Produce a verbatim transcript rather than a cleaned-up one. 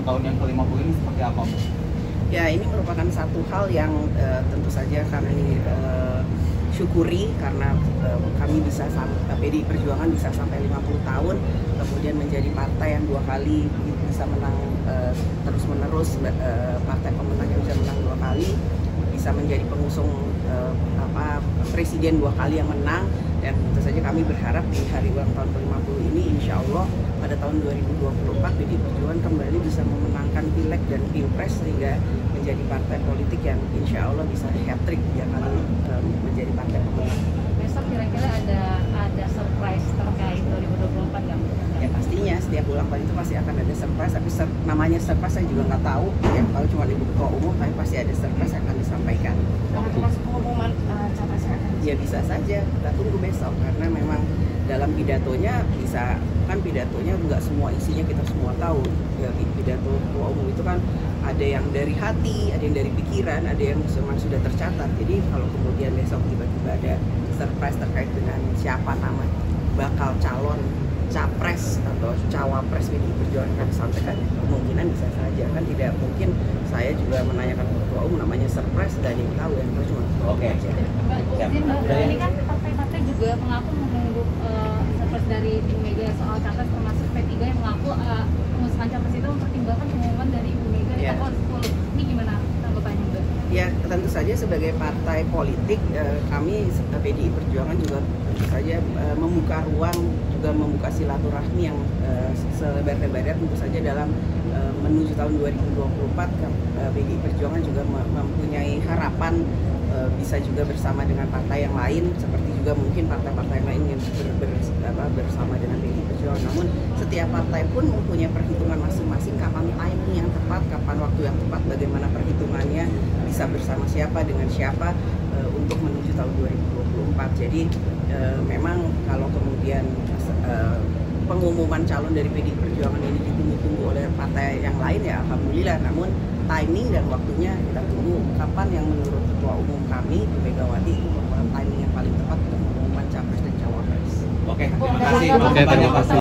tahun yang ke lima puluh ini seperti apa, Bu? Ya, ini merupakan satu hal yang uh, tentu saja kami uh, syukuri karena uh, kami bisa sampai P D I Perjuangan bisa sampai lima puluh tahun, kemudian menjadi partai yang dua kali bisa menang uh, terus menerus, uh, partai pemenang yang bisa menang dua kali, bisa menjadi pengusung uh, apa presiden dua kali yang menang. Dan tentu saja kami berharap di hari ulang tahun ke lima puluh ini insya Allah pada tahun dua ribu dua puluh empat P D I Perjuangan kembali bisa memenangkan pileg dan pilpres sehingga menjadi partai politik yang insya Allah bisa hat-trick ya kali um, menjadi partai pemenang. Besok kira-kira ada ada surprise terkait dua ribu dua puluh empat nggak? Ya pastinya setiap ulang tahun itu pasti akan ada surprise, tapi sur namanya surprise saya juga nggak tahu. Yang tahu cuma Ibu Ketua Umum, tapi pasti ada surprise yang akan disampaikan. Termasuk pengumuman uh, capres yang akan? Ya bisa saja, kita tunggu besok karena memang dalam pidatonya bisa kan pidatonya nggak semua isinya kita semua tahu. Ya pidato Ketua Umum itu kan ada yang dari hati, ada yang dari pikiran, ada yang memang sudah tercatat. Jadi kalau kemudian besok tiba-tiba ada surprise terkait dengan siapa nama bakal calon capres atau cawapres P D I Perjuangan akan disampaikan, kemungkinan bisa saja, kan tidak mungkin saya juga menanyakan ke Ketua Umum namanya surprise dan yang tahu yang tahu cuma oke aja. Mbak, izin Mbak, ini kan partai-partai juga mengaku menunggu uh, surprise dari Ibu Mega soal capres, termasuk P tiga yang mengaku uh, pengusulan capres itu mempertimbangkan pengumuman dari Ibu Mega di Yeah. tanggal sepuluh. Ini gimana tanggapannya Mbak? Ya tentu saja sebagai partai politik eh, kami P D I Perjuangan juga tentu saja eh, membuka ruang, juga membuka silaturahmi yang eh, selebar-lebarnya tentu saja dalam eh, menuju tahun dua ribu dua puluh empat. eh, P D I Perjuangan juga mempunyai harapan eh, bisa juga bersama dengan partai yang lain, seperti juga mungkin partai-partai yang lain yang ber, ber, apa, bersama dengan P D I Perjuangan. Namun setiap partai pun mempunyai perhitungan masing-masing, kapan timing yang tepat, kapan waktu yang tepat, bagaimana perhitungannya bisa bersama siapa dengan siapa e, untuk menuju tahun dua ribu dua puluh empat. Jadi e, memang kalau kemudian e, pengumuman calon dari P D I Perjuangan ini ditunggu-tunggu oleh partai yang lain ya alhamdulillah. Namun timing dan waktunya kita tunggu kapan yang menurut Ketua Umum kami Bu Megawati itu merupakan timing yang paling tepat untuk pengumuman capres dan cawapres. Oke, terima kasih. Oke, terima kasih.